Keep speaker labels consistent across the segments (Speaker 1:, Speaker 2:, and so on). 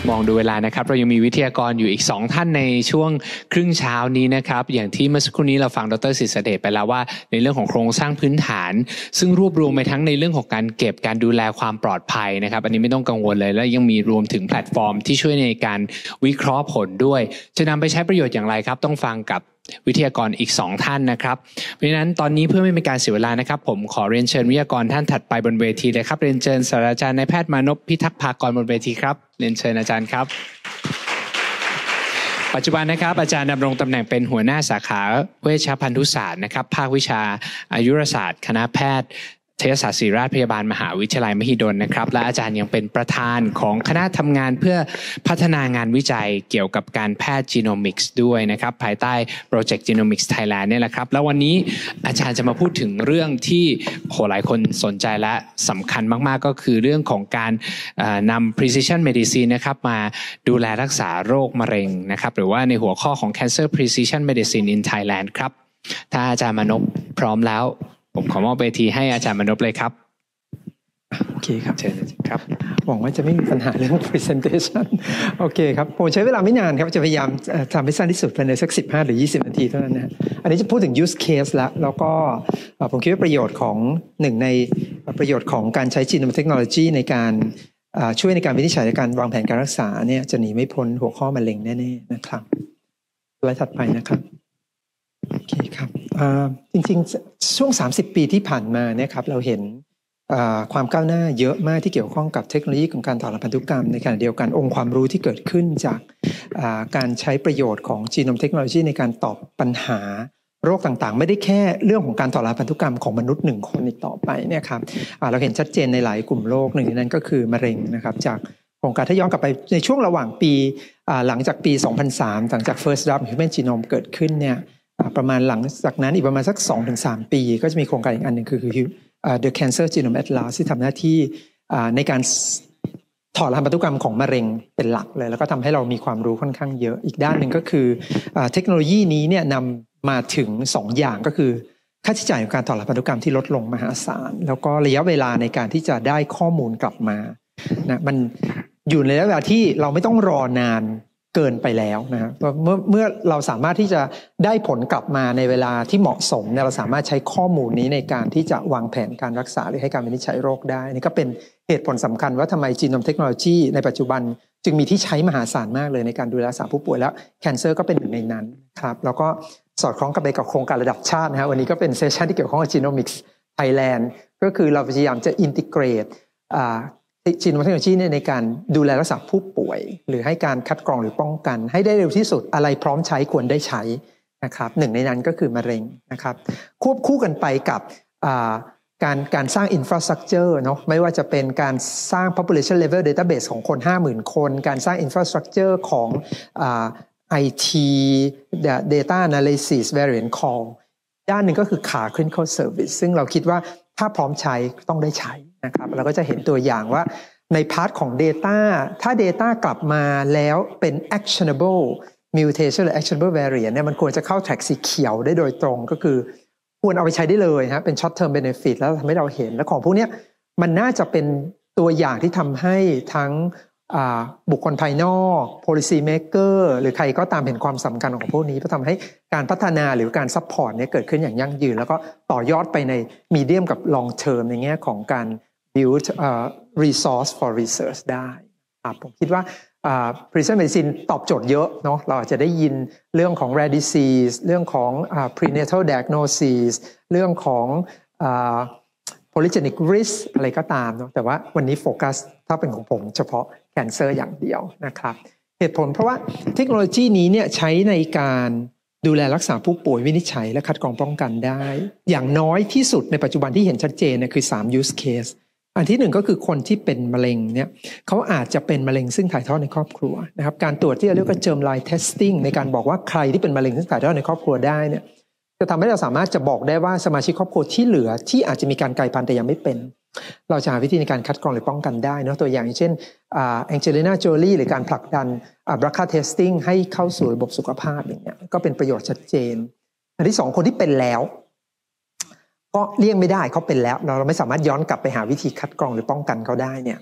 Speaker 1: มองดูเวลานะครับเรายังมีวิทยากรอยู่อีก2ท่านในช่วงครึ่งเช้านี้นะครับอย่างที่เมื่อสักครู่นี้เราฟังดร.ศิษเดชไปแล้วว่าในเรื่องของโครงสร้างพื้นฐานซึ่งรวบรวมไปทั้งในเรื่องของการเก็บการดูแลความปลอดภัยนะครับอันนี้ไม่ต้องกังวลเลยและยังมีรวมถึงแพลตฟอร์มที่ช่วยในการวิเคราะห์ผลด้วยจะนำไปใช้ประโยชน์อย่างไรครับต้องฟังกับวิทยากรอีก2ท่านนะครับเพราะฉะนั้นตอนนี้เพื่อไม่เป็นการเสียเวลานะครับผมขอเรียนเชิญวิทยากรท่านถัดไปบนเวทีเลยครับเรียนเชิญศาสตราจารย์นายแพทย์มานพพิทักษ์ภากรบนเวทีครับเรียนเชิญอาจารย์ครับปัจจุบันนะครับอาจารย์ดำรงตำแหน่งเป็นหัวหน้าสาขาเวชภัณฑุศาสตร์นะครับภาควิชาอายุรศาสตร์คณะแพทย์เทศศาสตร์ศิริราชพยาบาลมหาวิทยาลัยมหิดลนะครับและอาจารย์ยังเป็นประธานของคณะทำงานเพื่อพัฒนางานวิจัยเกี่ยวกับการแพทย์จีโนมิกส์ด้วยนะครับภายใต้โปรเจกต์จีโนมิกส์ไทยแลนด์เนี่ยแหละครับแล้ววันนี้อาจารย์จะมาพูดถึงเรื่องที่หลายคนสนใจและสำคัญมากๆก็คือเรื่องของการนำ precision medicine นะครับมาดูแลรักษาโรคมะเร็งนะครับหรือว่าในหัวข้อของ cancer precision medicine in Thailand ครับถ้าอาจารย์มานพพร้อมแล้วผมขอมอบเวทีให้อาจารย์มนพเลยครับ
Speaker 2: โอเคครับ
Speaker 1: เชิญครับ
Speaker 2: หวังว่าจะไม่มีปัญหาเรื่อง presentation โอเคครับผมใช้เวลาไม่นานครับจะพยายามทำให้สั้นที่สุดภายในสัก15หรือ20นาทีเท่านั้นนะอันนี้จะพูดถึง use case แล้วก็ผมคิดว่าประโยชน์ของหนึ่งในประโยชน์ของการใช้ Genome Technology ในการช่วยในการวินิจฉัยและการวางแผนการรักษาเนี่ยจะหนีไม่พ้นหัวข้อมะเร็งแน่ๆนะครับสไลด์ถัดไปนะครับโอเคครับจริงๆช่วง30ปีที่ผ่านมาเนี่ยครับเราเห็นความก้าวหน้าเยอะมากที่เกี่ยวข้องกับเทคโนโลยีของการต่อรับพันธุกรรมในขณะเดียวกันองค์ความรู้ที่เกิดขึ้นจากการใช้ประโยชน์ของจีโนมเทคโนโลยีในการตอบปัญหาโรคต่างๆไม่ได้แค่เรื่องของการต่อรับพันธุกรรมของมนุษย์1คนอีกต่อไปเนี่ยครับเราเห็นชัดเจนในหลายกลุ่มโรคหนึ่งในนั้นก็คือมะเร็งนะครับจากโครงการถ้าย้อนกลับไปในช่วงระหว่างปีหลังจากปี 2003 หลังจาก First Draft Human Genome เกิดขึ้นเนี่ยประมาณหลังจากนั้นอีกประมาณสัก 2-3 ปีก็จะมีโครงการอีกอันหนึ่งคือ The Cancer Genome Atlas ที่ทำหน้าที่ในการถอดรหัสพันธุกรรมของมะเร็งเป็นหลักเลยแล้วก็ทำให้เรามีความรู้ค่อนข้างเยอะอีกด้านหนึ่งก็คือเทคโนโลยีนี้เนี่ยนำมาถึง2อย่างก็คือค่าใช้จ่ายของการถอดรหัสพันธุกรรมที่ลดลงมหาศาลแล้วก็ระยะเวลาในการที่จะได้ข้อมูลกลับมานะมันอยู่ในระยะเวลาที่เราไม่ต้องรอนานเกินไปแล้วนะเมื่อเราสามารถที่จะได้ผลกลับมาในเวลาที่เหมาะสมเนี่ยเราสามารถใช้ข้อมูลนี้ในการที่จะวางแผนการรักษาหรือให้การวินิจฉัยโรคได้นี่ก็เป็นเหตุผลสำคัญว่าทำไมจีโนมเทคโนโลยีในปัจจุบันจึงมีที่ใช้มหาศาลมากเลยในการดูแลรักษาผู้ป่วยแล้วแคนเซอร์ก็เป็นหนึ่งในนั้นครับแล้วก็สอดคล้องกับไปกับโครงการระดับชาตินะฮะวันนี้ก็เป็นเซสชันที่เกี่ยวข้องกับ Genomics Thailand ก็คือเราพยายามจะอินทิเกรตจีโนมเทคโนโลยีในการดูแลรักษาผู้ป่วยหรือให้การคัดกรองหรือป้องกันให้ได้เร็วที่สุดอะไรพร้อมใช้ควรได้ใช้นะครับหนึ่งในนั้นก็คือมะเร็งนะครับควบคู่กันไปกับการสร้าง infrastructure เนาะไม่ว่าจะเป็นการสร้าง population level database ของคน 50,000 คนการสร้าง infrastructure ของIT data analysis variant call ด้านหนึ่งก็คือขา clinical service ซึ่งเราคิดว่าถ้าพร้อมใช้ต้องได้ใช้นะครับเราก็จะเห็นตัวอย่างว่าในพาร์ทของ Data ถ้า Data กลับมาแล้วเป็น actionable mutation หรือ actionable variant เนี่ยมันควรจะเข้า track สีเขียวได้โดยตรงก็คือควรเอาไปใช้ได้เลยฮะเป็น short term benefit แล้วทำให้เราเห็นและของพวกนี้มันน่าจะเป็นตัวอย่างที่ทำให้ทั้งบุคคลภายนอก policy maker หรือใครก็ตามเห็นความสำคัญของพวกนี้เพื่อทำให้การพัฒนาหรือการ support เนี่ยเกิดขึ้นอย่างยั่งยืนแล้วก็ต่อยอดไปใน medium กับ long term ในแง่ของการ build resource for research ได้ผมคิดว่าprecision medicine ตอบโจทย์เยอะเนาะเราอาจจะได้ยินเรื่องของ rare disease เรื่องของprenatal diagnosis เรื่องของpolygenic risk อะไรก็ตามเนาะแต่ว่าวันนี้โฟกัสถ้าเป็นของผมเฉพาะ cancer อย่างเดียวนะครับเหตุผลเพราะว่าเทคโนโลยีนี้เนี่ยใช้ในการดูแลรักษาผู้ป่วยวินิจฉัยและคัดกรองป้องกันได้อย่างน้อยที่สุดในปัจจุบันที่เห็นชัดเจนเนี่ยคือ3 use case อันที่หนึ่งก็คือคนที่เป็นมะเร็งเนี่ยเขาอาจจะเป็นมะเร็งซึ่งถ่ายทอดในครอบครัวนะครับการตรวจที่เรียกว่า germline testing ในการบอกว่าใครที่เป็นมะเร็งซึ่งถ่ายทอดในครอบครัวได้เนี่ยจะทำให้เราสามารถจะบอกได้ว่าสมาชิกครอบครัวที่เหลือที่อาจจะมีการกลายพันธุ์แต่ยังไม่เป็นเราจะหาวิธีในการคัดกรองหรือป้องกันได้เนาะตัวอย่างเช่นแองเจลิน่าโจลี่หรือการผลักดันBRCA testing ให้เข้าสู่ระบบสุขภาพอย่างเงี้ยก็เป็นประโยชน์ชัดเจนอันที่2คนที่เป็นแล้วก็เลี่ยงไม่ได้เขาเป็นแล้วเราไม่สามารถย้อนกลับไปหาวิธีคัดกรองหรือป้องกันเขาได้เนี่ย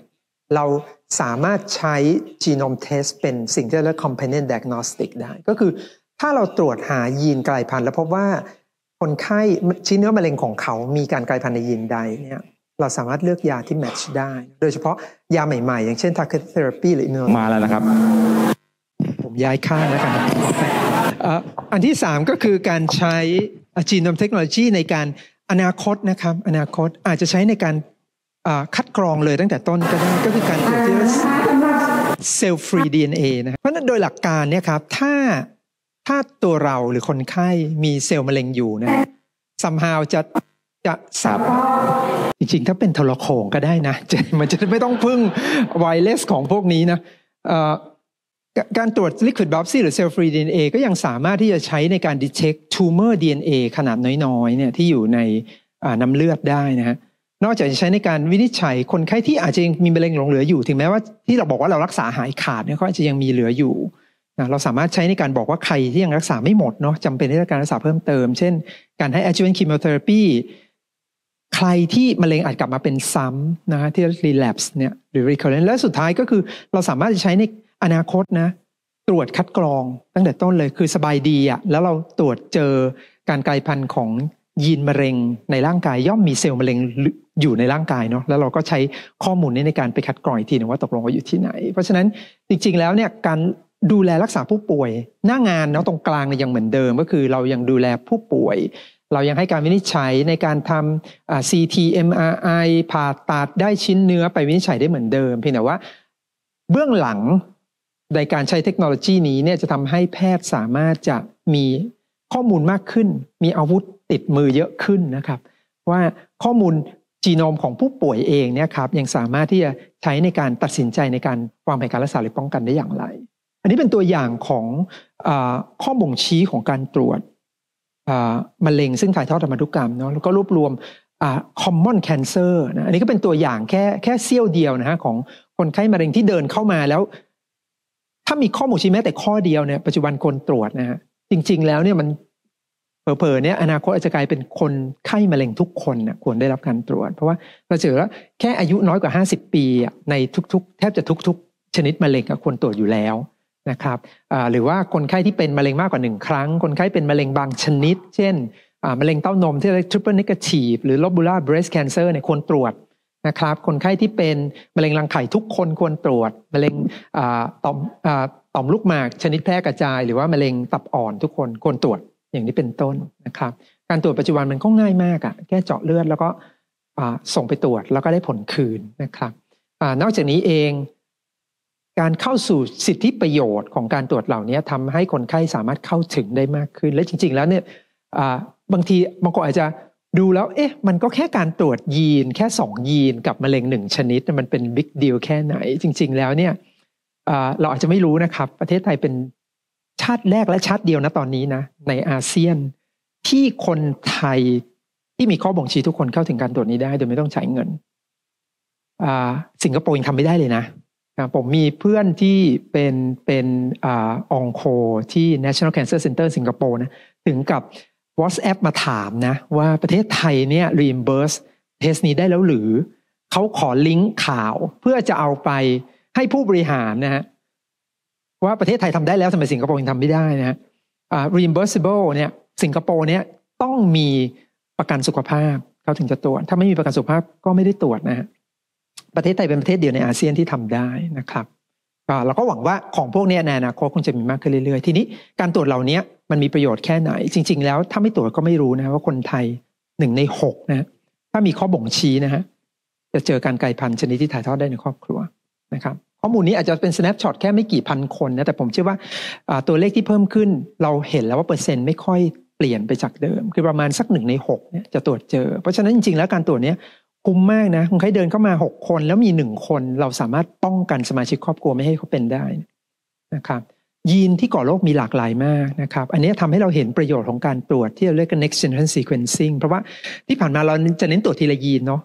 Speaker 2: เราสามารถใช้ genome test เป็นสิ่งที่เรียก companion diagnostic ได้ก็คือถ้าเราตรวจหายีนกลายพันธุ์แล้วพบว่าคนไข้ชิ้นเนื้อมะเร็งของเขามีการกลายพันธุ์ในยีนใดเนี่ยเราสามารถเลือกยาที่ match ได้โดยเฉพาะยาใหม่ๆอย่างเช่น targeted therapy หรือ immuno
Speaker 3: มาแล้วนะครับ
Speaker 2: ผมย้ายข้างแล้วกันอันที่3ก็คือการใช้ genome technology ในการอนาคตนะครับอนาคตอาจจะใช้ในการคัดกรองเลยตั้งแต่ต้นก็ได้ก็คือการตรวจที่เซลล์ฟรี DNA นะเพราะฉะนั้นโดยหลักการเนี่ยครับถ้าตัวเราหรือคนไข้มีเซลล์มะเร็งอยู่นะsomehow จะสับจริงๆถ้าเป็นโทรโข่งก็ได้นะมันจะไม่ต้องพึ่งไวเลสของพวกนี้นะการตรวจ liquid biopsy หรือ cell free DNA ก็ยังสามารถที่จะใช้ในการ detect tumor DNA ขนาดน้อยๆเนี่ยที่อยู่ในน้ำเลือดได้นะฮะนอกจากจะใช้ในการวินิจฉัยคนไข้ที่อาจจะยังมีมะเร็งหลงเหลืออยู่ถึงแม้ว่าที่เราบอกว่าเรารักษาหายขาดเนี่ยก็อาจจะยังมีเหลืออยู่เราสามารถใช้ในการบอกว่าใครที่ยังรักษาไม่หมดเนาะจำเป็นที่ต้องการรักษาเพิ่มเติมเช่นการให้ adjuvant chemotherapy ใครที่มะเร็งอาจกลับมาเป็นซ้ำนะที่ relapse เนี่ยหรือ recurrent และสุดท้ายก็คือเราสามารถจะใช้ในอนาคตนะตรวจคัดกรองตั้งแต่ต้นเลยคือสบายดีอ่ะแล้วเราตรวจเจอการกลายพันธุ์ของยีนมะเร็งในร่างกายย่อมมีเซลล์มะเร็งอยู่ในร่างกายเนาะแล้วเราก็ใช้ข้อมูลนี้ในการไปคัดกรองอีกทีนึงว่าตกลงว่าอยู่ที่ไหนเพราะฉะนั้นจริงๆแล้วเนี่ยการดูแลรักษาผู้ป่วยหน้างานเนาะตรงกลางเนี่ยยังเหมือนเดิมก็คือเรายังดูแลผู้ป่วยเรายังให้การวินิจฉัยในการทำCT MRI ผ่าตัดได้ชิ้นเนื้อไปวินิจฉัยได้เหมือนเดิมเพียงแต่ว่าเบื้องหลังในการใช้เทคโนโลยีนี้เนี่ยจะทำให้แพทย์สามารถจะมีข้อมูลมากขึ้นมีอาวุธติดมือเยอะขึ้นนะครับว่าข้อมูลจีโนมของผู้ป่วยเองเนี่ยครับยังสามารถที่จะใช้ในการตัดสินใจในการวางแผนการรักษาหรือป้องกันได้อย่างไรอันนี้เป็นตัวอย่างของข้อบ่งชี้ของการตรวจมะเร็งซึ่งถ่ายทอดทางพันธุกรรมเนาะแล้วก็รวบรวมcommon cancer นะอันนี้ก็เป็นตัวอย่างแค่เสี้ยวเดียวนะฮะของคนไข้มะเร็งที่เดินเข้ามาแล้วถ้ามีข้อบ่งชี้แม้แต่ข้อเดียวเนี่ยปัจจุบันคนตรวจนะฮะจริงๆแล้วเนี่ยมันเผลอๆเนี่ยอนาคตอาจจะกลายเป็นคนไข้มะเร็งทุกคนนะควรได้รับการตรวจเพราะว่าเราเจอว่าแค่อายุน้อยกว่า50ปีในทุกๆแทบจะทุกๆชนิดมะเร็งควรตรวจอยู่แล้วนะครับหรือว่าคนไข้ที่เป็นมะเร็งมากกว่า1ครั้งคนไข้เป็นมะเร็งบางชนิดเช่นมะเร็งเต้านมที่เรียก triple negative หรือ lobular breast cancer เนี่ยควรตรวจนะครับคนไข้ที่เป็นมะเร็งรังไข่ทุกคนควรตรวจมะเร็งต่อมลูกหมากชนิดแพร่กระจายหรือว่ามะเร็งตับอ่อนทุกคนควรตรวจอย่างนี้เป็นต้นนะครับการตรวจปัจจุบันมันก็ง่ายมากแค่เจาะเลือดแล้วก็ส่งไปตรวจแล้วก็ได้ผลคืนนะครับนอกจากนี้เองการเข้าสู่สิทธิประโยชน์ของการตรวจเหล่านี้ทำให้คนไข้สามารถเข้าถึงได้มากขึ้นและจริงๆแล้วเนี่ยบางทีบางคนอาจจะดูแล้วมันก็แค่การตรวจยีนแค่2ยีนกับมะเร็ง1ชนิดมันเป็นบิ๊กดีลแค่ไหนจริงๆแล้วเนี่ยเราอาจจะไม่รู้นะครับประเทศไทยเป็นชาติแรกและชาติเดียวนะตอนนี้นะในอาเซียนที่คนไทยที่มีข้อบ่งชี้ทุกคนเข้าถึงการตรวจนี้ได้โดยไม่ต้องใช้เงินสิงคโปร์ยังทำไม่ได้เลยนะผมมีเพื่อนที่เป็นองโคที่ National Cancer Center สิงคโปร์นะถึงกับ WhatsApp มาถามนะว่าประเทศไทยเนี่ย reimburse เทสนี้ได้แล้วหรือเขาขอลิงก์ข่าวเพื่อจะเอาไปให้ผู้บริหารนะฮะว่าประเทศไทยทำได้แล้วทำไมสิงคโปร์ยังทำไม่ได้นะฮะreimbursable เนี่ยสิงคโปร์เนี่ยต้องมีประกันสุขภาพเขาถึงจะตรวจถ้าไม่มีประกันสุขภาพก็ไม่ได้ตรวจนะฮะประเทศไทยเป็นประเทศเดียวในอาเซียนที่ทำได้นะครับเราก็หวังว่าของพวกนี้ในอนาคตคงจะมีมากขึ้นเรื่อยๆทีนี้การตรวจเหล่านี้มันมีประโยชน์แค่ไหนจริงๆแล้วถ้าไม่ตรวจก็ไม่รู้นะว่าคนไทย1 ใน 6นะถ้ามีข้อบ่งชี้นะฮะจะเจอการกลายพันธุ์ชนิดที่ถ่ายทอดได้ในครอบครัวนะครับข้อมูลนี้อาจจะเป็น snapshot แค่ไม่กี่พันคนนะแต่ผมเชื่อว่าตัวเลขที่เพิ่มขึ้นเราเห็นแล้วว่าเปอร์เซ็นต์ไม่ค่อยเปลี่ยนไปจากเดิมคือประมาณสัก1 ใน 6เนี่ยจะตรวจเจอเพราะฉะนั้นจริงๆแล้วการตรวจนี้คุ้มมากนะคนไข้เดินเข้ามา6คนแล้วมี1คนเราสามารถป้องกันสมาชิกครอบครัวไม่ให้เขาเป็นได้นะครับยีนที่ก่อโรคมีหลากหลายมากนะครับอันนี้ทำให้เราเห็นประโยชน์ของการตรวจที่เราเรียกกัน next generation sequencing เพราะว่าที่ผ่านมาเราจะเน้นตรวจทีละยีนเนาะ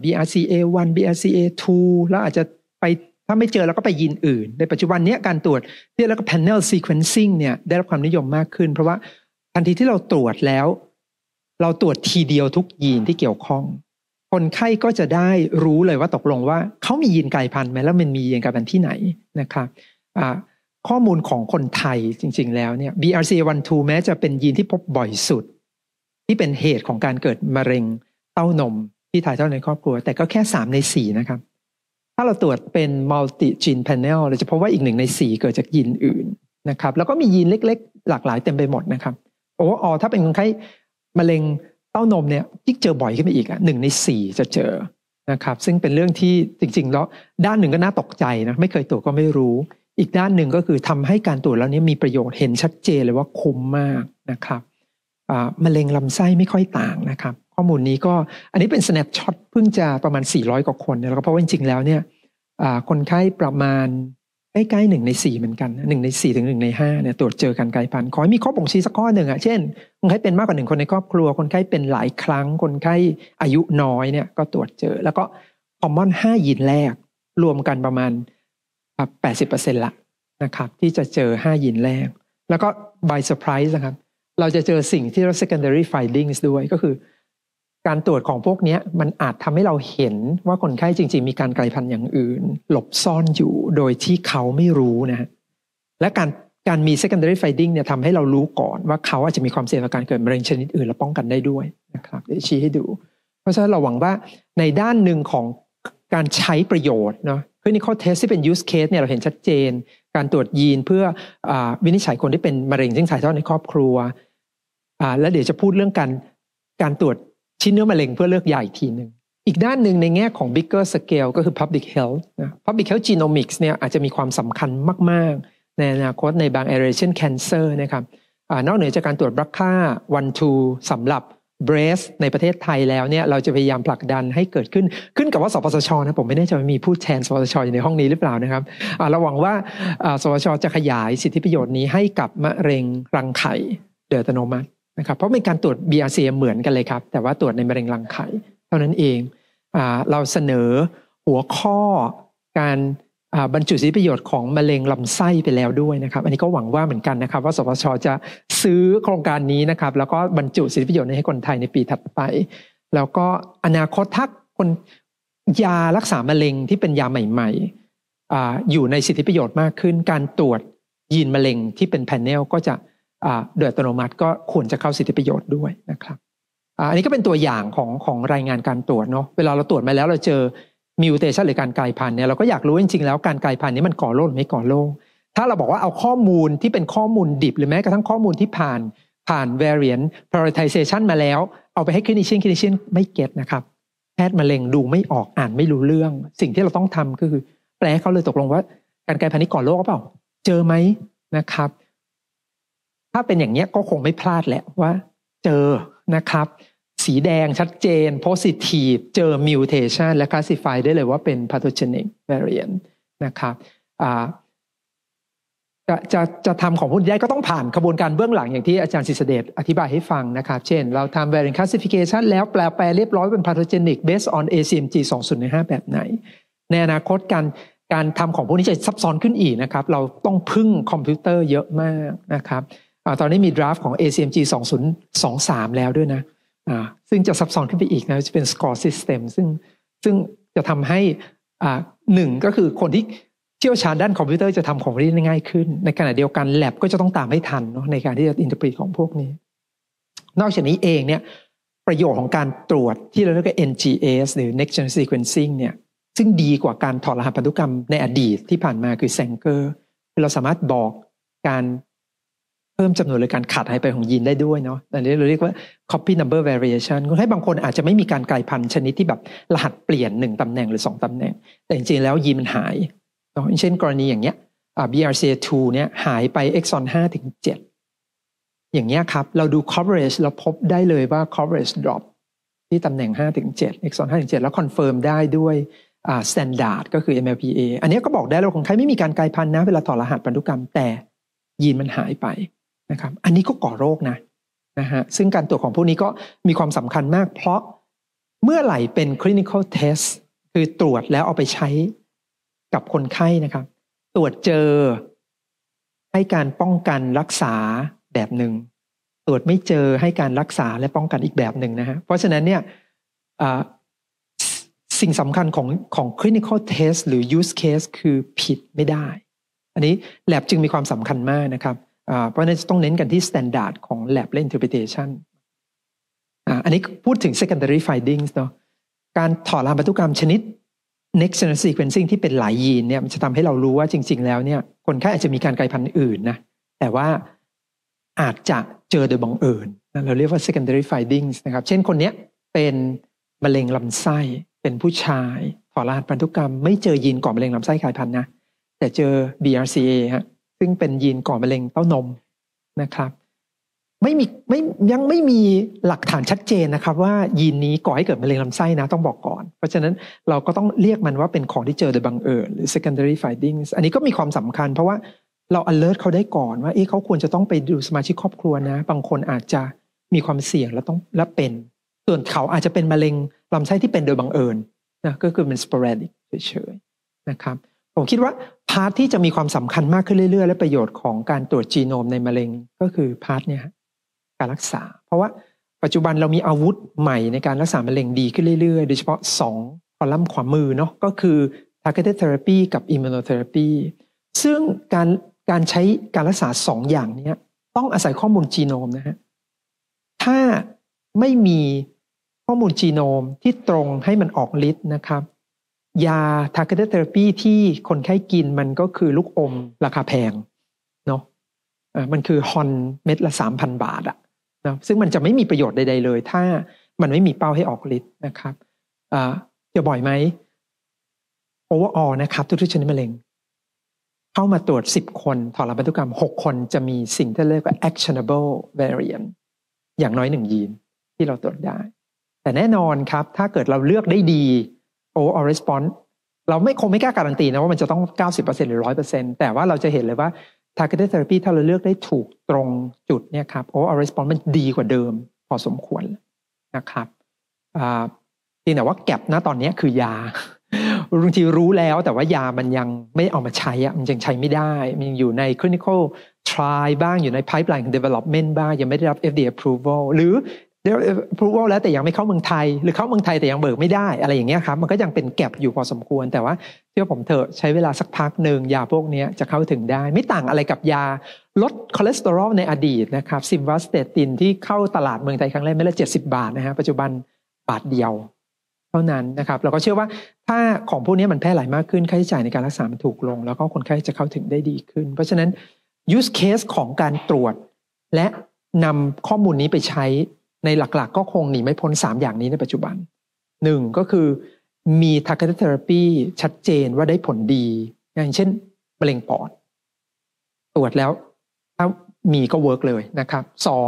Speaker 2: BRCA1 BRCA2 แล้วอาจจะไปถ้าไม่เจอเราก็ไปยีนอื่นในปัจจุบันนี้การตรวจที่เรียกว่า panel sequencing เนี่ยได้รับความนิยมมากขึ้นเพราะว่าทันทีที่เราตรวจแล้วเราตรวจทีเดียวทุกยีนที่เกี่ยวข้องคนไข้ก็จะได้รู้เลยว่าตกลงว่าเขามียีนกลายพันธุ์ไหมแล้วมันมียีนกลายพันธุ์ที่ไหนนะครับข้อมูลของคนไทยจริงๆแล้วเนี่ย BRCA1/2 แม้จะเป็นยีนที่พบบ่อยสุดที่เป็นเหตุของการเกิดมะเร็งเต้านมที่ถ่ายทอดในครอบครัวแต่ก็แค่3 ใน 4นะครับถ้าเราตรวจเป็น multi gene panel เราจะพบว่าอีก1 ใน 4เกิดจากยีนอื่นนะครับแล้วก็มียีนเล็กๆหลากหลายเต็มไปหมดนะครับถ้าเป็นคนไข้มะเร็งเต้านมเนี่ยยิ่งเจอบ่อยขึ้นไปอีก1 ใน 4จะเจอนะครับซึ่งเป็นเรื่องที่จริงๆแล้วด้านหนึ่งก็น่าตกใจนะไม่เคยตรวจก็ไม่รู้อีกด้านหนึ่งก็คือทำให้การตรวจแล้วนี้มีประโยชน์เห็นชัดเจนเลยว่าคุ้มมากนะครับมะเร็งลำไส้ไม่ค่อยต่างนะครับข้อมูลนี้ก็อันนี้เป็น snapshot เพิ่งจะประมาณ400 กว่าคนแล้วก็เพราะว่าจริงๆแล้วเนี่ยคนไข้ประมาณใกล้ๆ1 ใน 4เหมือนกัน1 ใน 4ถึง1 ใน 5เนี่ยตรวจเจอการกลายพันธุ์ขอให้มีข้อบ่งชี้สักข้อหนึ่งเช่นคนไข้เป็นมากกว่า1 คนในครอบครัวคนไข้เป็นหลายครั้งคนไข้อายุน้อยเนี่ยก็ตรวจเจอแล้วก็ common 5 ยีนแรกรวมกันประมาณ80% ละนะครับที่จะเจอ5 ยีนแรกแล้วก็ by surprise นะครับเราจะเจอสิ่งที่เรียก secondary findings ด้วยก็คือการตรวจของพวกนี้มันอาจทำให้เราเห็นว่าคนไข้จริงๆมีการกลายพันธุ์อย่างอื่นหลบซ่อนอยู่โดยที่เขาไม่รู้นะฮะและการมี secondary finding เนี่ยทำให้เรารู้ก่อนว่าเขาอาจจะมีความเสี่ยงต่อการเกิดมะเร็งชนิดอื่นและป้องกันได้ด้วยนะครับเดี๋ยวชี้ให้ดูเพราะฉะนั้นเราหวังว่าในด้านหนึ่งของการใช้ประโยชน์เนาะclinical test ที่เป็น use case เนี่ยเราเห็นชัดเจนการตรวจยีนเพื่อวินิจฉัยคนที่เป็นมะเร็งซึ่งถ่ายทอดในครอบครัวแล้วเดี๋ยวจะพูดเรื่องการตรวจชิ้นเนื้อมะเร็งเพื่อเลือกยาอีกทีหนึ่งอีกด้านหนึ่งในแง่ของ bigger scale ก็คือ public health นะ public health genomics เนี่ยอาจจะมีความสำคัญมากๆในอนาคตในบาง area เช่น cancer นะครับนอกเหนือจากการตรวจ BRCA 1-2 สำหรับ breast ในประเทศไทยแล้วเนี่ยเราจะพยายามผลักดันให้เกิดขึ้นกับว่าสปสชนะผมไม่แน่ใจว่ามีผู้แทนสปสชอยู่ในห้องนี้หรือเปล่านะครับเราหวังว่าสปสชจะขยายสิทธิประโยชน์นี้ให้กับมะเร็งรังไข่โดยอัตโนมัตินะครับเพราะเป็นการตรวจ BRCA เหมือนกันเลยครับแต่ว่าตรวจในมะเร็งรังไข่เท่านั้นเองเราเสนอหัวข้อการบรรจุสิทธิประโยชน์ของมะเร็งลำไส้ไปแล้วด้วยนะครับอันนี้ก็หวังว่าเหมือนกันนะครับว่าสปสชจะซื้อโครงการนี้นะครับแล้วก็บรรจุสิทธิประโยชน์นี้ให้คนไทยในปีถัดไปแล้วก็อนาคตถ้าคนยารักษามะเร็งที่เป็นยาใหม่ๆอยู่ในสิทธิประโยชน์มากขึ้นการตรวจยีนมะเร็งที่เป็นแพนเนลก็จะโดยอัตโนมัติก็ควรจะเข้าสิทธิประโยชน์ด้วยนะครับอันนี้ก็เป็นตัวอย่างของรายงานการตรวจเนาะเวลาเราตรวจมาแล้วเราเจอมิวเทชันหรือการกลายพันธุ์เนี่ยเราก็อยากรู้จริงๆแล้วการกลายพันธุ์นี้มันก่อโรคหรือไม่ก่อโรคถ้าเราบอกว่าเอาข้อมูลที่เป็นข้อมูลดิบหรือแม้กระทั่งข้อมูลที่ผ่าน variant prioritization มาแล้วเอาไปให้คลินิเชียนไม่เก็ตนะครับแพทย์มะเร็งดูไม่ออกอ่านไม่รู้เรื่องสิ่งที่เราต้องทำก็คือแปลให้เขาเลยตกลงว่าการกลายพันธุ์นี้ก่อโรคหรือเปล่าเจอไหมนะครับถ้าเป็นอย่างนี้ก็คงไม่พลาดแหละว่าเจอนะครับสีแดงชัดเจน positive เจอ mutation และ classify ได้เลยว่าเป็น pathogenic variant นะครับจะทำของพวกนี้ได้ก็ต้องผ่านกระบวนการเบื้องหลังอย่างที่อาจารย์ศิษเดชอธิบายให้ฟังนะครับเช่นเราทำ variant classification แล้วแปลเรียบร้อยเป็น pathogenic based on ACMG 2015แบบไหนในอนาคตการทำของพวกนี้จะซับซ้อนขึ้นอีกนะครับเราต้องพึ่งคอมพิวเตอร์เยอะมากนะครับตอนนี้มี draft ของ ACMG 2023แล้วด้วยนะซึ่งจะซับซ้อนขึ้นไปอีกนะจะเป็น score system ซึ่งจะทำให้หนึ่งก็คือคนที่เชี่ยวชาญด้านคอมพิวเตอร์จะทำของนี้ได้ง่ายขึ้นในขณะเดียวกัน lab ก็จะต้องตามให้ทันเนาะในการที่จะ interpret ของพวกนี้นอกจากนี้เองเนี่ยประโยชน์ของการตรวจที่เราเรียกว่า NGS หรือ next gen sequencing เนี่ยซึ่งดีกว่าการถอดรหัสพันธุกรรมในอดีตที่ผ่านมาคือ Sanger คือเราสามารถบอกการเพิ่มจำนวนหรือการขาดหายไปของยีนได้ด้วยเนาะอันนี้เราเรียกว่า copy number variation คนไข้บางคนอาจจะไม่มีการกลายพันธุ์ชนิดที่แบบรหัสเปลี่ยน1ตำแหน่งหรือ2ตำแหน่งแต่จริงๆแล้วยีนมันหายเนาะเช่นกรณีอย่างเงี้ยBRCA2 เนี่ยหายไป exon 5 ถึง 7อย่างเงี้ยครับเราดู coverage เราพบได้เลยว่า coverage drop ที่ตำแหน่ง5 ถึง 7 exon 5 ถึง 7แล้ว confirm ได้ด้วยstandard ก็คือ MLPA อันนี้ก็บอกได้แล้วคนไข้ไม่มีการกลายพันธุ์นะเวลาถอดรหัสพันธุกรรมแต่ยีนมันหายไปนะครับอันนี้ก็ก่อโรคนะฮะซึ่งการตรวจของพวกนี้ก็มีความสำคัญมากเพราะเมื่อไหร่เป็น clinical test คือตรวจแล้วเอาไปใช้กับคนไข้นะครับตรวจเจอให้การป้องกันรักษาแบบหนึ่งตรวจไม่เจอให้การรักษาและป้องกันอีกแบบหนึ่งนะฮะเพราะฉะนั้นเนี่ยสิ่งสำคัญของ clinical test หรือ use case คือผิดไม่ได้อันนี้ lab จึงมีความสำคัญมากนะครับเพราะฉะนั้นต้องเน้นกันที่ standard ของ lab และ interpretation อันนี้พูดถึง secondary findings เนาะการถอดรหัสพันธุกรรมชนิด next generation sequencing ที่เป็นหลายยีนเนี่ยมันจะทำให้เรารู้ว่าจริงๆแล้วเนี่ยคนไข้อาจจะมีการกลายพันธุ์อื่นนะแต่ว่าอาจจะเจอโดยบังเอิญเราเรียกว่า secondary findings นะครับเช่นคนนี้เป็นมะเร็งลำไส้เป็นผู้ชายถอดรหัสพันธุกรรมไม่เจอยีนก่อมะเร็งลำไส้กลายพันธุ์นะแต่เจอ BRCA ฮะซึ่งเป็นยีนก่อมะเร็งเต้านมนะครับยังไม่มีหลักฐานชัดเจนนะครับว่ายีนนี้ก่อให้เกิดมะเร็งลำไส้นะต้องบอกก่อนเพราะฉะนั้นเราก็ต้องเรียกมันว่าเป็นของที่เจอโดยบังเอิญหรือ secondary findings อันนี้ก็มีความสำคัญเพราะว่าเรา alert เขาได้ก่อนว่าเขาควรจะต้องไปดูสมาชิกครอบครัวนะบางคนอาจจะมีความเสี่ยงและเป็นส่วนเขาอาจจะเป็นมะเร็งลำไส้ที่เป็นโดยบังเอิญนะก็คือเป็น sporadic เฉยๆนะครับผมคิดว่าพาร์ทที่จะมีความสำคัญมากขึ้นเรื่อยๆและประโยชน์ของการตรวจจีโนมในมะเร็งก็คือพาร์ทเนี่ยการรักษาเพราะว่าปัจจุบันเรามีอาวุธใหม่ในการรักษามะเร็งดีขึ้นเรื่อยๆโดยเฉพาะ2คอลัมน์ขวามือเนาะก็คือ targeted therapy กับ immunotherapy ซึ่งการใช้การรักษา2อย่างนี้ต้องอาศัยข้อมูลจีโนมนะฮะถ้าไม่มีข้อมูลจีโนมที่ตรงให้มันออกฤทธิ์นะครับยา targeted therapy ที่คนไข้กินมันก็คือลูกอมราคาแพงเนาะมันคือฮอนเม็ดละ 3,000 บาทอะนะซึ่งมันจะไม่มีประโยชน์ใดๆเลยถ้ามันไม่มีเป้าให้ออกฤทธิ์นะครับเจอบ่อยไหม overall นะครับทุกชนิดมะเร็งเข้ามาตรวจ10คนถอดรหัสพันธุกรรม6คนจะมีสิ่งที่เรียกว่า actionable variant อย่างน้อย1ยีนที่เราตรวจได้แต่แน่นอนครับถ้าเกิดเราเลือกได้ดี overall response เราคงไม่กล้าการันตีนะว่ามันจะต้อง 90% หรือ 100% แต่ว่าเราจะเห็นเลยว่า targeted therapy ถ้าเราเลือกได้ถูกตรงจุดเนี่ยครับ overall response มันดีกว่าเดิมพอสมควรนะครับจริงแต่ว่าแก็บนะตอนนี้คือยาบางทีรู้แล้วแต่ว่ายามันยังไม่เอามาใช้มันยังใช้ไม่ได้มันยังอยู่ใน clinical trial บ้างอยู่ใน pipeline development บ้างยังไม่ได้รับ FDA approval หรือได้ approval แล้วแต่ยังไม่เข้าเมืองไทยหรือเข้าเมืองไทยแต่ยังเบิกไม่ได้อะไรอย่างเงี้ยครับมันก็ยังเป็นแก็บอยู่พอสมควรแต่ว่าเชื่อผมเถอะใช้เวลาสักพักหนึ่งยาพวกนี้จะเข้าถึงได้ไม่ต่างอะไรกับยาลดคอเลสเตอรอลในอดีตนะครับซิมวัสเตตินที่เข้าตลาดเมืองไทยครั้งแรกไม่ละ70 บาทนะฮะปัจจุบันบาทเดียวเท่านั้นนะครับเราก็เชื่อว่าถ้าของพวกนี้มันแพร่หลายมากขึ้นค่าใช้จ่ายในการรักษามันถูกลงแล้วก็คนไข้จะเข้าถึงได้ดีขึ้นเพราะฉะนั้น use case ของการตรวจและนำข้อมูลนี้ไปใช้ในหลักๆก็คงหนีไม่พ้น3อย่างนี้ในปัจจุบัน1ก็คือมี targeted therapy ชัดเจนว่าได้ผลดีอย่างเช่นมะเร็งปอดตรวจแล้วถ้ามีก็เวิร์กเลยนะครับ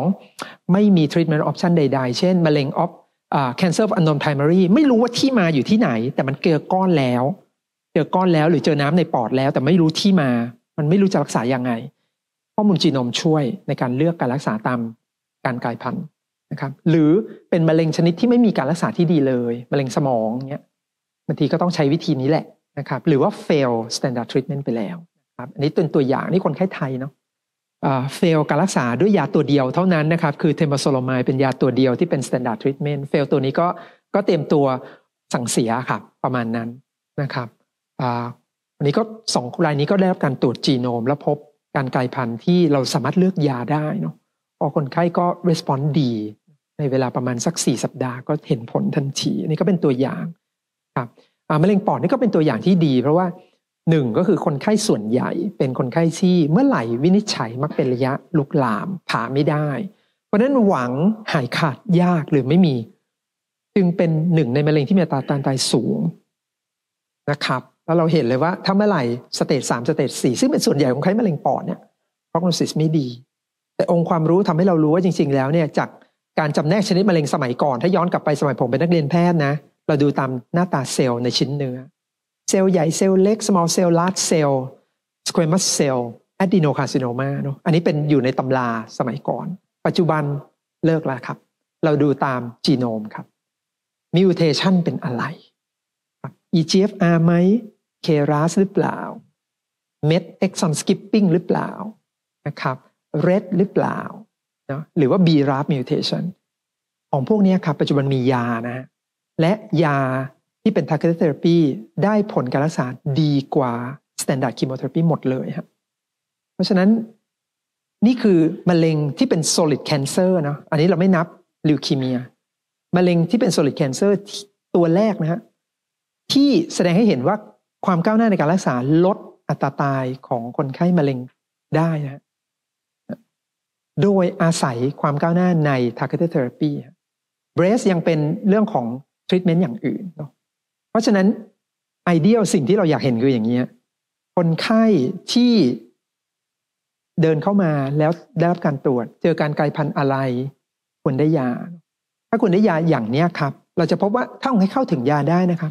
Speaker 2: 2ไม่มี treatment option ใดๆเช่นมะเร็งcancer of unknown primary ไม่รู้ว่าที่มาอยู่ที่ไหนแต่มันเจอก้อนแล้วหรือเจอน้ำในปอดแล้วแต่ไม่รู้ที่มามันไม่รู้จะรักษายังไงข้อมูลจีโนมช่วยในการเลือกการรักษาตามการกลายพันธุ์นะครับหรือเป็นมะเร็งชนิดที่ไม่มีการรักษาที่ดีเลยมะเร็งสมองเงี้ยบางทีก็ต้องใช้วิธีนี้แหละนะครับหรือว่า fail standard treatment ไปแล้วนะครับอันนี้เป็นตัวอย่างนี่คนไข้ไทยเนาะfail การรักษาด้วยยาตัวเดียวเท่านั้นนะครับคือเทมโบโซโลไมด์เป็นยาตัวเดียวที่เป็น standard treatment fail ตัวนี้ก็เตรียมตัวสั่งเสียครับประมาณนั้นนะครับวันนี้ก็2 รายนี้ก็ได้รับการตรวจจีโนมและพบการกลายพันธุ์ที่เราสามารถเลือกยาได้เนาะพอคนไข้ก็ response ดีในเวลาประมาณสัก4 สัปดาห์ก็เห็นผลทันทีอันนี้ก็เป็นตัวอย่างครับมะเร็งปอดนี่ก็เป็นตัวอย่างที่ดีเพราะว่า1ก็คือคนไข้ส่วนใหญ่เป็นคนไข้ที่เมื่อไหร่วินิจฉัยมักเป็นระยะลุกลามผ่าไม่ได้เพราะฉะนั้นหวังหายขาดยากหรือไม่มีจึงเป็น1ในมะเร็งที่มีอัตราการตายสูงนะครับแล้วเราเห็นเลยว่าถ้าเมื่อไหร่สเตจ3สเตจ4ซึ่งเป็นส่วนใหญ่ของคนไข้มะเร็งปอดเนี่ย prognosis ไม่ดีแต่องค์ความรู้ทำให้เรารู้ว่าจริงๆแล้วเนี่ยจากการจำแนกชนิดมะเร็งสมัยก่อนถ้าย้อนกลับไปสมัยผมเป็นนักเรียนแพทย์นะเราดูตามหน้าตาเซลล์ในชิ้นเนื้อเซลล์ใหญ่เซลล์เล็ก small cell large cell squamous cell adenocarcinoma เนอะอันนี้เป็นอยู่ในตำราสมัยก่อนปัจจุบันเลิกแล้วครับเราดูตามจีโนมครับ mutation เป็นอะไร EGFR ไหม KRAS หรือเปล่า MET exon skipping หรือเปล่านะครับ RET หรือเปล่านะหรือว่า BRAF mutation ของพวกนี้ครับปัจจุบันมียานะและยาที่เป็น targeted therapy ได้ผลการรักษาดีกว่า standard chemotherapy หมดเลยครับเพราะฉะนั้นนี่คือมะเร็งที่เป็น solid cancer นะอันนี้เราไม่นับ leukemia มะเร็งที่เป็น solid cancer ตัวแรกนะฮะที่แสดงให้เห็นว่าความก้าวหน้าในการรักษาลดอัตราตายของคนไข้มะเร็งได้นะโดยอาศัยความก้าวหน้าใน targeted therapy breast ยังเป็นเรื่องของ treatment อย่างอื่นเนาะเพราะฉะนั้น ideal สิ่งที่เราอยากเห็นคืออย่างนี้คนไข้ที่เดินเข้ามาแล้วได้รับการตรวจเจอการกลายพันธุ์อะไรควรได้ยาถ้าควรได้ยาอย่างนี้ครับเราจะพบว่าถ้าคนไข้เข้าถึงยาได้นะครับ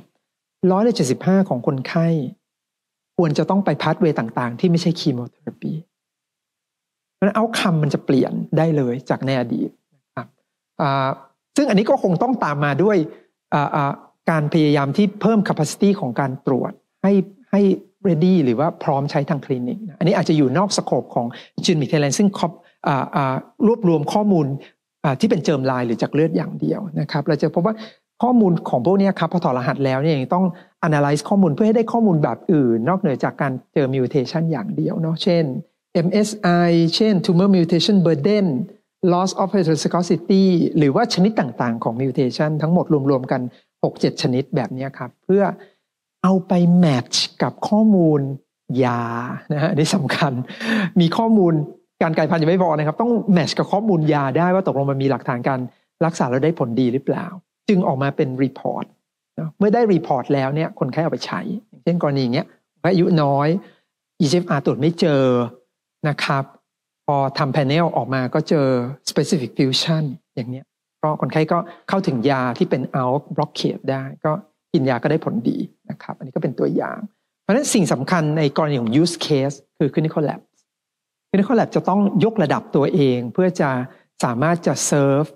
Speaker 2: 175ของคนไข้ควรจะต้องไปพาธเวย์ต่างๆที่ไม่ใช่คีโมเทอราปีเพราะฉะนั้นเอาท์คัมมันจะเปลี่ยนได้เลยจากในอดีตนะครับซึ่งอันนี้ก็คงต้องตามมาด้วยการพยายามที่เพิ่ม capacity ของการตรวจให้ ready หรือว่าพร้อมใช้ทางคลินิกอันนี้อาจจะอยู่นอกสโคปของ Genomics Thailand ซึ่งรวบรวมข้อมูลที่เป็นเจิมลายหรือจากเลือดอย่างเดียวนะครับเราจะพบว่าข้อมูลของพวกนี้ครับพอถอดรหัสแล้วเนี่ยยังต้อง analyze ข้อมูลเพื่อให้ได้ข้อมูลแบบอื่นนอกเหนือจากการเจอ mutation อย่างเดียวเนาะเช่น MSI เช่น tumor mutation burden loss of heterozygosity หรือว่าชนิดต่างๆของ mutation ทั้งหมดรวมๆกัน 6-7 ชนิดแบบนี้ครับเพื่อเอาไปแมทช์กับข้อมูลยานะฮะนี่สำคัญมีข้อมูลการกลายพันธุ์ยังไม่พอนะครับต้องแมทช์กับข้อมูลยาได้ว่าตกลงมันมีหลักฐานการรักษาแล้วได้ผลดีหรือเปล่าจึงออกมาเป็นรีพอร์ตเมื่อได้รีพอร์ตแล้วเนี่ยคนไข้เอาไปใช้อย่างเช่นกรณีอย่างเงี้ยอายุน้อย EGFR ตรวจไม่เจอนะครับพอทำแพนเนลออกมาก็เจอ specific fusion อย่างเนี้ยก็คนไข้ก็เข้าถึงยาที่เป็น out blockade ได้ก็กินยาก็ได้ผลดีนะครับอันนี้ก็เป็นตัวอย่างเพราะฉะนั้นสิ่งสำคัญในกรณีของ use case คือ clinical lab clinical lab จะต้องยกระดับตัวเองเพื่อจะสามารถจะ serve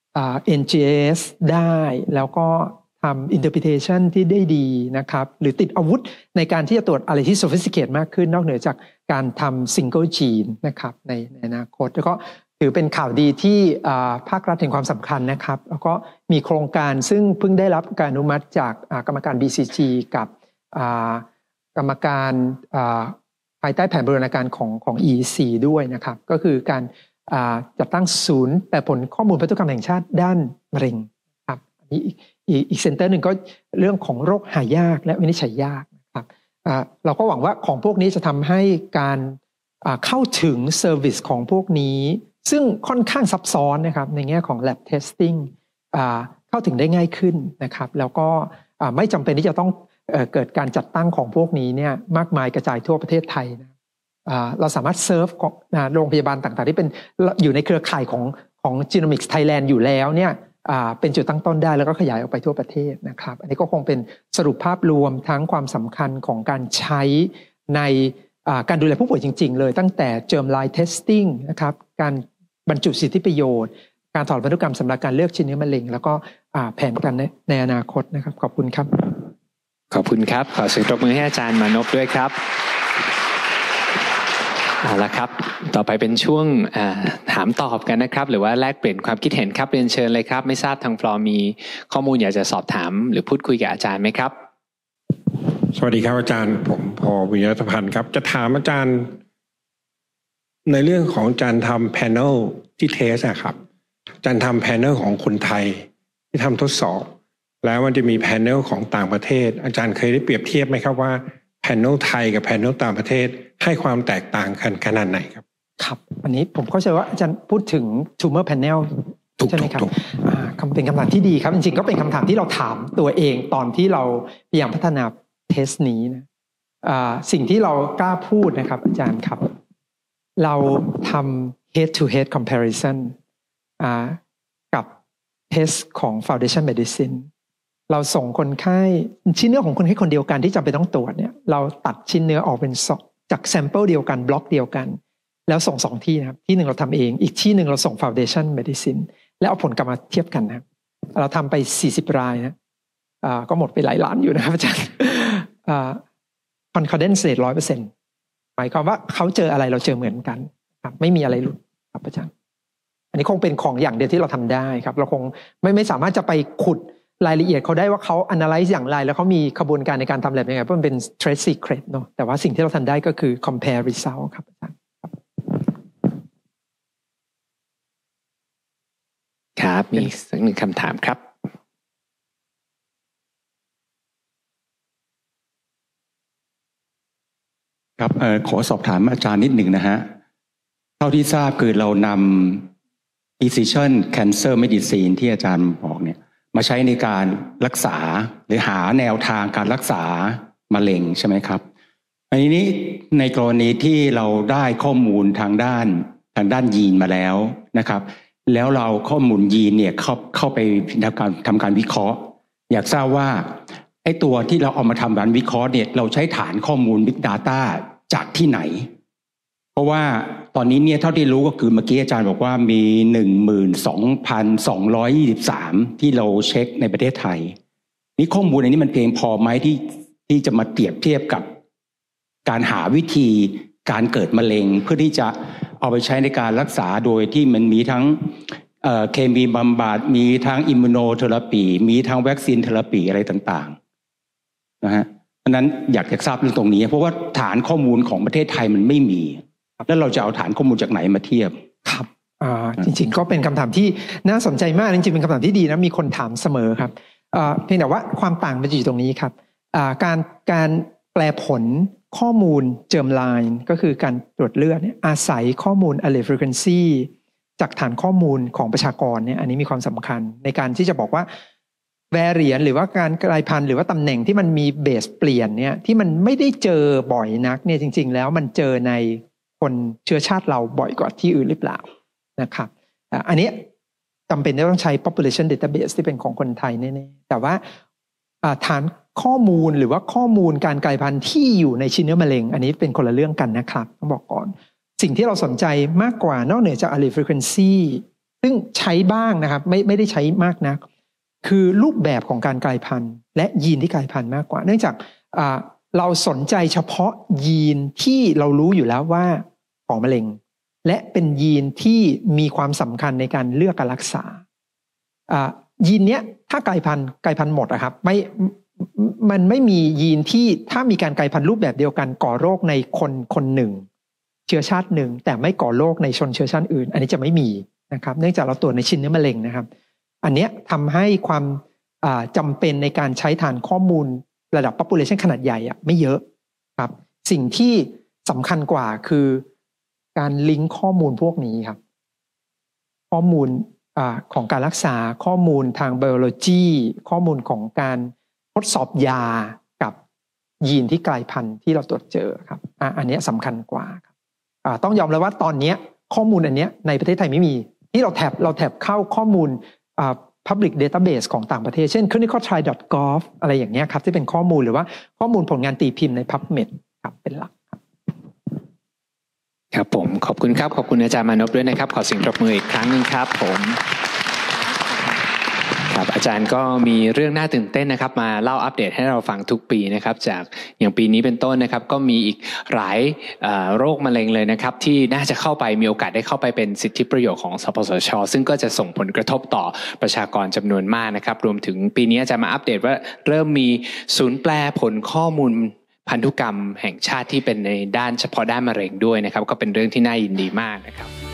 Speaker 2: NGS ได้แล้วก็ทำ interpretation ที่ได้ดีนะครับหรือติดอาวุธในการที่จะตรวจอะไรที่ sophisticated มากขึ้นนอกเหนือจากการทำ single gene นะครับในอนาคตแล้วก็ถือเป็นข่าวดีที่ภาครัฐเห็นความสำคัญนะครับแล้วก็มีโครงการซึ่งเพิ่งได้รับการอนุมัติจากกรรมการ BCG กับกรรมการภายใต้แผนบูรณาการของ EC ด้วยนะครับก็คือการจัดตั้งศูนย์แปลผลข้อมูลพันธุกรรมแห่งชาติด้านมะเร็งครับอันนี้อีกเซ็นเตอร์หนึ่งก็เรื่องของโรคหายากและวินิจฉัยยากนะครับเราก็หวังว่าของพวกนี้จะทำให้การเข้าถึงเซอร์วิสของพวกนี้ซึ่งค่อนข้างซับซ้อนนะครับในแง่ของ lab testing เข้าถึงได้ง่ายขึ้นนะครับแล้วก็ไม่จำเป็นที่จะต้องเกิดการจัดตั้งของพวกนี้เนี่ยมากมายกระจายทั่วประเทศไทยนะเราสามารถเซิร์ฟโรงพยาบาลต่างๆที่เป็นอยู่ในเครือข่ายของ Genomics Thailand อยู่แล้วเนี่ยเป็นจุดตั้งต้นได้แล้วก็ขยายออกไปทั่วประเทศนะครับอันนี้ก็คงเป็นสรุปภาพรวมทั้งความสำคัญของการใช้ในการดูแลผู้ป่วยจริงๆเลยตั้งแต่ germline testing นะครับการบรรจุสิทธิประโยชน์การถอดพันธุกรรมสำหรับการเลือกชิ้นเนื้อมะเร็งแล้วก็แผนการในอนาคตนะครับขอบคุณครับ
Speaker 1: ขอบคุณครับขอเสียงปรบมือให้อาจารย์มานพด้วยครับเอาละครับต่อไปเป็นช่วงถามตอบกันนะครับหรือว่าแลกเปลี่ยนความคิดเห็นครับเรียนเชิญเลยครับไม่ทราบทางฟลอร์มีข้อมูลอยากจะสอบถามหรือพูดคุยกับอาจารย์ไหมครับ
Speaker 3: สวัสดีครับอาจารย์ผมพอวิญญาณพันธ์ครับจะถามอาจารย์ในเรื่องของการทำแพนเนลที่เทสครับอาจารย์ทำแพนเนลของคนไทยที่ทำทดสอบแล้วมันจะมีแพนเนลของต่างประเทศอาจารย์เคยได้เปรียบเทียบไหมครับว่าแพนเนลไทยกับแพนเนลต่างประเทศให้ความแตกต่างกันขนาดไหนครับ
Speaker 2: ครับอันนี้ผมเข้าใจว่าอาจารย์พูดถึง tumor panel ใช่ไหมครับเป็นคำถามที่ดีครับจริงๆก็เป็นคำถามที่เราถามตัวเองตอนที่เราพยายามพัฒนาเทสนี้นะสิ่งที่เรากล้าพูดนะครับอาจารย์ครับเราทำ head to head comparison กับเทสของ Foundation Medicine เราส่งคนไข้ชิ้นเนื้อของคนไข้คนเดียวกันที่จำเป็นต้องตรวจเนี่ยเราตัดชิ้นเนื้อออกเป็นจากแซมเปิลเดียวกันบล็อกเดียวกันแล้วส่ง2ที่นะครับที่หนึ่งเราทำเองอีกที่หนึ่งเราส่ง Foundation Medicine แล้วเอาผลกลับมาเทียบกันนะเราทำไป40รายนะก็หมดไปหลายล้านอยู่นะครับอาจารย์confidence rate 100%หมายความว่าเขาเจออะไรเราเจอเหมือนกันครับไม่มีอะไรหลุดครับอาจารย์อันนี้คงเป็นของอย่างเดียวที่เราทำได้ครับเราคงไม่สามารถจะไปขุดรายละเอียดเขาได้ว่าเขา analyze อย่างไรแล้วเขามีขบวนการในการทำแบบยังไงเพราะมันเป็น trade secret เนาะแต่ว่าสิ่งที่เราทำได้ก็คือ compare result ครับอาจารย์
Speaker 1: ครับมีสักหนึ่งคำถามครับ
Speaker 4: ครับขอสอบถามอาจารย์นิดหนึ่งนะฮะเท่าที่ทราบคือเรานำ precision cancer medicine ที่อาจารย์บอกเนี่ยมาใช้ในการรักษาหรือหาแนวทางการรักษามะเร็งใช่ไหมครับอันนี้ในกรณีที่เราได้ข้อมูลทางด้านยีนมาแล้วนะครับแล้วเราข้อมูลยีนเนี่ยเข้าไปทำการวิเคราะห์อยากทราบว่าไอ้ตัวที่เราเอามาทำการวิเคราะห์เนี่ยเราใช้ฐานข้อมูล Big Data จากที่ไหนเพราะว่าตอนนี้เนี่ยเท่าที่รู้ก็คือเมื่อกี้อาจารย์บอกว่ามี 12,223 ที่เราเช็คในประเทศไทยนี่ข้อมูลอันนี้มันเพียงพอไหมที่จะมาเปรียบเทียบกับการหาวิธีการเกิดมะเร็งเพื่อที่จะเอาไปใช้ในการรักษาโดยที่มันมีทั้งเคมีบำบัดมีทั้งอิมมูโนเทอราปีมีทั้งวัคซีนเทอราปีอะไรต่างๆนะฮะเพราะนั้นอยากจะทราบเรื่องตรงนี้เพราะว่าฐานข้อมูลของประเทศไทยมันไม่มีแล้วเราจะเอาฐานข้อมูลจากไหนมาเทียบ
Speaker 2: ครับจริงๆก็เป็นคำถามที่น่าสนใจมากจริงๆเป็นคำถามที่ดีนะมีคนถามเสมอครับเพียงแต่ว่าความต่างมันอยู่ตรงนี้ครับการแปลผลข้อมูลเจิมไลน์ก็คือการตรวจเลือดเนี่ยอาศัยข้อมูล allele frequency จากฐานข้อมูลของประชากรเนี่ยอันนี้มีความสำคัญในการที่จะบอกว่า variant หรือว่าการกลายพันธุ์หรือว่าตำแหน่งที่มันมีเบสเปลี่ยนเนี่ยที่มันไม่ได้เจอบ่อยนักเนี่ยจริงๆแล้วมันเจอในคนเชื้อชาติเราบ่อยกว่าที่อื่นหรือเปล่านะครับอันนี้จำเป็นจะต้องใช้ population database ที่เป็นของคนไทยแน่ๆแต่ว่าฐานข้อมูลหรือว่าข้อมูลการกลายพันธุ์ที่อยู่ในชิ้นเนื้อมะเร็งอันนี้เป็นคนละเรื่องกันนะครับต้องบอกก่อนสิ่งที่เราสนใจมากกว่านอกเหนือจาก allele frequency ซึ่งใช้บ้างนะครับไม่ได้ใช้มากนักคือรูปแบบของการกลายพันธุ์และยีนที่กลายพันธุ์มากกว่าเนื่องจากเราสนใจเฉพาะยีนที่เรารู้อยู่แล้วว่าของมะเร็งและเป็นยีนที่มีความสำคัญในการเลือกการรักษายีนเนี้ยถ้ากลายพันธุ์หมดอะครับมันไม่มียีนที่ถ้ามีการกลายพันธุ์รูปแบบเดียวกันก่อโรคในคนหนึ่งเชื้อชาติหนึ่งแต่ไม่ก่อโรคในชนเชื้อชาติอื่นอันนี้จะไม่มีนะครับเนื่องจากเราตรวจในชิ้นเนื้อมะเร็งนะครับอันเนี้ยทำให้ความจำเป็นในการใช้ฐานข้อมูลระดับ population ขนาดใหญ่อะไม่เยอะครับสิ่งที่สำคัญกว่าคือการลิงก์ข้อมูลพวกนี้ครับข้อมูลของการรักษาข้อมูลทางไบโอโลจีข้อมูลของการทดสอบยากับยีนที่กลายพันธุ์ที่เราตรวจเจอครับอันนี้สำคัญกว่าครับต้องยอมรับว่าตอนนี้ข้อมูลอันนี้ในประเทศไทยไม่มีที่เราแท็บเข้าข้อมูลpublic database ของต่างประเทศเช่น clinicaltrial.gov อะไรอย่างเงี้ยครับที่เป็นข้อมูลหรือว่าข้อมูลผลงานตีพิมพ์ใน PubMed ครับเป็นหลัก
Speaker 1: ครับผมขอบคุณครับขอบคุณอาจารย์มานพด้วยนะครับขอเสียงปรบมืออีกครั้งนึงครับผมครับอาจารย์ก็มีเรื่องน่าตื่นเต้นนะครับมาเล่าอัปเดตให้เราฟังทุกปีนะครับจากอย่างปีนี้เป็นต้นนะครับก็มีอีกหลายโรคมะเร็งเลยนะครับที่น่าจะเข้าไปมีโอกาสได้เข้าไปเป็นสิทธิประโยชน์ของสปสช.ซึ่งก็จะส่งผลกระทบต่อประชากรจำนวนมากนะครับรวมถึงปีนี้จะมาอัปเดตว่าเริ่มมีศูนย์แปลผลข้อมูลพันธุกรรมแห่งชาติที่เป็นในด้านเฉพาะด้านมะเร็งด้วยนะครับก็เป็นเรื่องที่น่ายินดีมากนะครับ